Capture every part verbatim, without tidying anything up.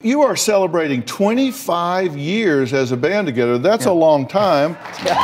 You are celebrating twenty-five years as a band together. That's yeah. a long time. Yeah.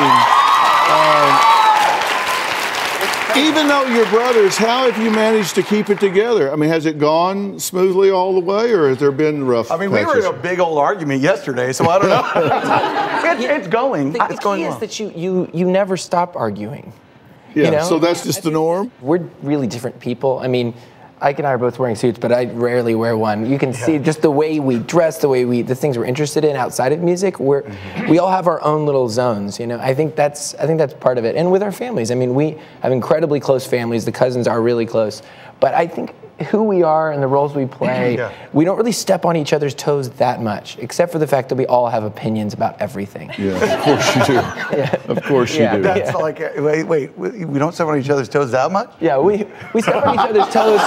I mean, um, even though you're brothers, how have you managed to keep it together? I mean, has it gone smoothly all the way, or has there been rough I mean, patches? we were in a big old argument yesterday, so I don't know. it's, it's going. The, it's the going key well. is that you, you, you never stop arguing. Yeah, you know? So that's just the norm? We're really different people. I mean, Ike and I are both wearing suits, but I rarely wear one. You can yeah. see just the way we dress, the way we, the things we're interested in outside of music. We're, mm-hmm. we all have our own little zones, you know. I think that's, I think that's part of it. And with our families, I mean, we have incredibly close families. The cousins are really close, but I think who we are and the roles we play, yeah. we don't really step on each other's toes that much, except for the fact that we all have opinions about everything. Yeah, of course you do. yeah. Of course you yeah. do. That's yeah. like, wait, wait, we don't step on each other's toes that much? Yeah, we, we step on each other's toes.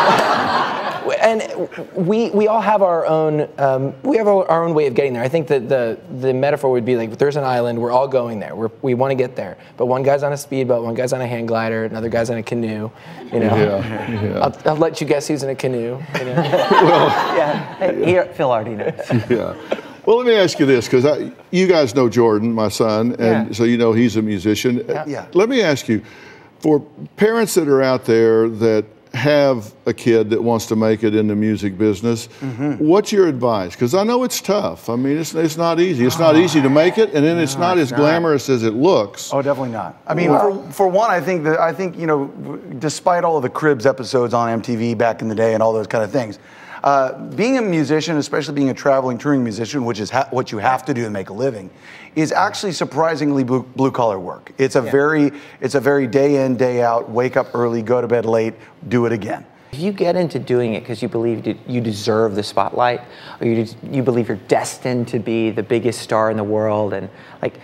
And we we all have our own um, we have our, our own way of getting there. I think that the the metaphor would be like, if there's an island, we're all going there. We're, we want to get there, but one guy's on a speedboat, one guy's on a hang glider, another guy's on a canoe. You know, yeah, yeah. I'll, I'll let you guess who's in a canoe. You know? well, yeah, hey, here, Phil already knows. Yeah. Well, let me ask you this, because you guys know Jordan, my son, and yeah. so you know he's a musician. Yeah. yeah. Let me ask you, for parents that are out there that have a kid that wants to make it in the music business, mm-hmm. what's your advice? Because I know it's tough. I mean, it's it's not easy. It's not easy to make it, and then no, it's not it's as not. glamorous as it looks. Oh, definitely not. I mean, well, for, for one, I think that I think you know, despite all of the Cribs episodes on M T V back in the day and all those kind of things, uh, being a musician, especially being a traveling touring musician, which is ha- what you have to do to make a living, is actually surprisingly blue, blue collar work. It's a yeah. very it's a very day in, day out, wake up early, go to bed late, do it again. If you get into doing it because you believe you deserve the spotlight, or you you believe you're destined to be the biggest star in the world, and like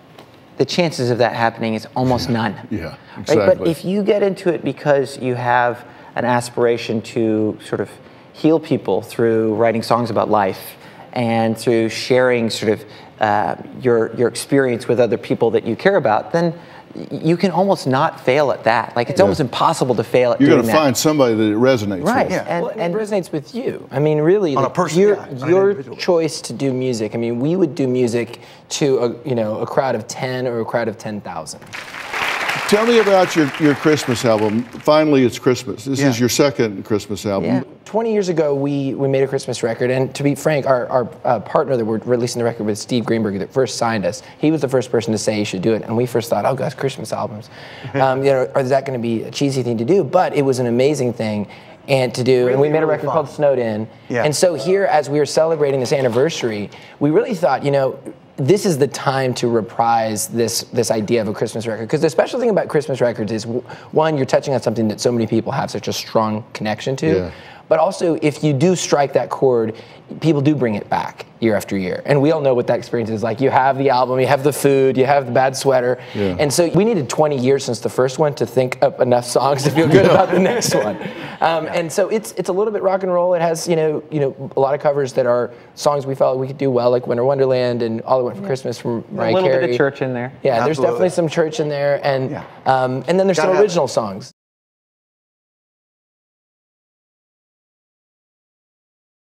the chances of that happening is almost none. Yeah, exactly. Right? But if you get into it because you have an aspiration to sort of heal people through writing songs about life and through sharing sort of uh, your your experience with other people that you care about, then you can almost not fail at that. Like, it's yeah. almost impossible to fail at You're doing going to that. find somebody that it resonates right. with. Yeah. And, well, and it resonates with you. I mean, really, on like, a person, your, yeah, your choice to do music. I mean, we would do music to a, you know, a crowd of ten or a crowd of ten thousand. Tell me about your, your Christmas album. Finally, it's Christmas. This yeah. is your second Christmas album. Yeah. twenty years ago, we, we made a Christmas record, and to be frank, our, our uh, partner that we're releasing the record with, Steve Greenberg, that first signed us, he was the first person to say you should do it, and we first thought, oh gosh, Christmas albums. um, you know, or is that going to be a cheesy thing to do? But it was an amazing thing and to do, really, and we made a record really called Snowed In. Yeah. And so here, as we were celebrating this anniversary, we really thought, you know, this is the time to reprise this this idea of a Christmas record. Because the special thing about Christmas records is, one, you're touching on something that so many people have such a strong connection to. Yeah. But also, if you do strike that chord, people do bring it back year after year. And we all know what that experience is like. You have the album, you have the food, you have the bad sweater. Yeah. And so we needed twenty years since the first one to think up enough songs to feel good about the next one. Um, and so it's it's a little bit rock and roll. It has, you know, you know, a lot of covers that are songs we felt we could do well, like Winter Wonderland and All I Want for Christmas from Mariah Carey. A little bit of church in there. Yeah, Absolutely. There's definitely some church in there. And, yeah. um, and then there's Gotta some have original it. songs.